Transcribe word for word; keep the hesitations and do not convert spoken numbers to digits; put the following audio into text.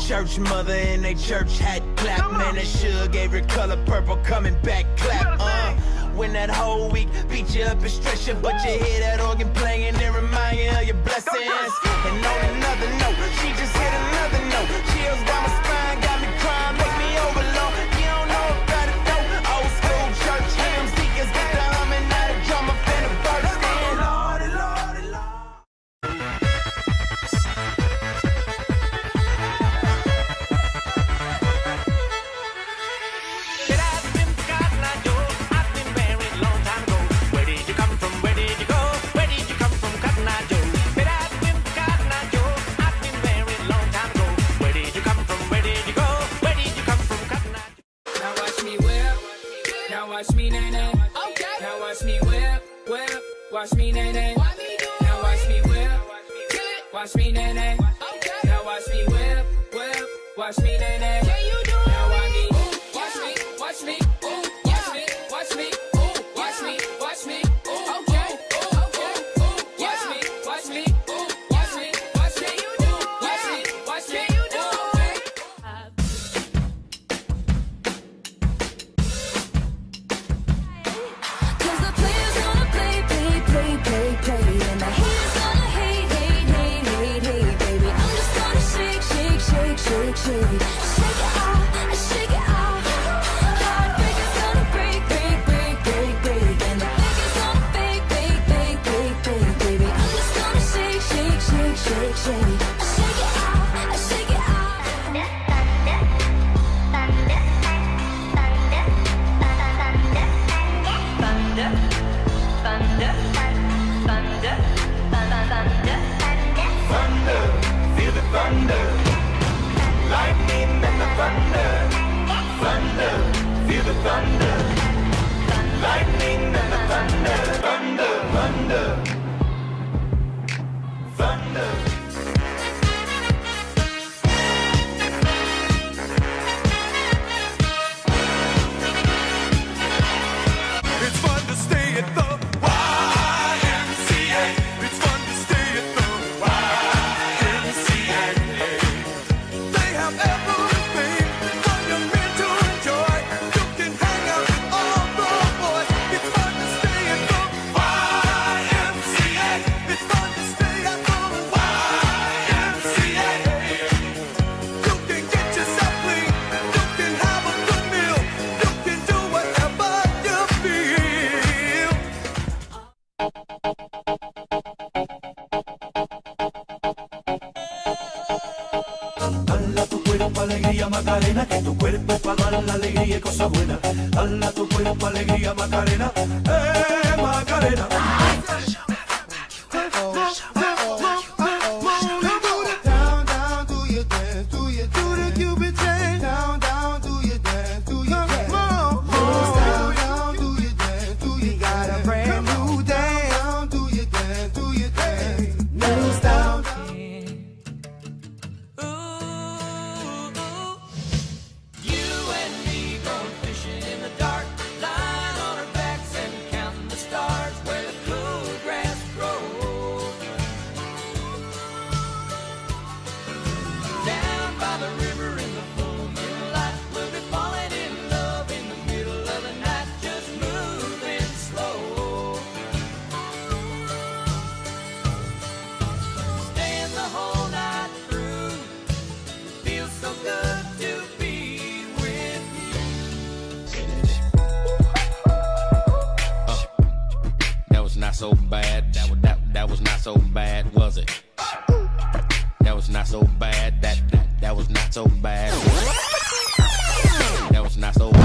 church mother in they church hat clap. Man, that sugar gave her color purple coming back clap. Uh, when that whole week beat you up and stretch you, but you hear that organ playing and remind you of your blessings. And on another note, she just hit another note. Chills down my spine, got me crying, make me overload. You don't know about it though. Old school church hymns, deacons get the humming, now the drummer finna burst in. Lordy, Lordy, Lord. Watch me, nay-nay. Okay. Now watch me whip, whip. Watch me, nay-nay. Now watch me whip. Watch me, nay-nay. Okay. Now watch me whip, whip. Watch me, nay-nay. Yeah, you do. Now watch me, watch me, watch me, ooh, watch me, watch me, ooh, watch me, watch me, ooh, okay, ooh, okay, ooh, watch me, watch me, ooh, watch me, watch me, you do. Watch me, watch me, you do. Shake it off, shake it off. Heartbreaker's gonna break, break, break, break, break. And the baker's gonna bake, bake, bake, bake, bake, baby. I'm just gonna shake, shake, shake, shake, shake. Shake it off, shake it off. Thunder, thunder, thunder, thunder, thunder, thunder, thunder, thunder, thunder, Feel the thunder. Lightning and the thunder, thunder, feel the thunder. Lightning and the thunder, thunder, thunder, thunder. It's fun to stay at the Y M C A. It's fun to stay at the Y M C A. They have everything for young men to enjoy. You can hang out with all the boys. It's fun to stay at the Y M C A. It's fun to stay at the Y M C A. You can get yourself clean. You can have a good meal. You can do whatever you feel. Dala tu cuerpo alegría Macarena, que tu cuerpo es para dar la alegría y cosas buenas. Dala tu cuerpo alegría Macarena, eh Macarena. Down, down, do your dance, do your do the Cupid dance. Down, down, do your dance, do your dance. Down, down, do your dance, do your got a brand new dance. Down, do your dance, do your dance. Down, down. Not so bad. That was that that was not so bad, was it? That was not so bad. That that, that was not so bad. That was not so bad.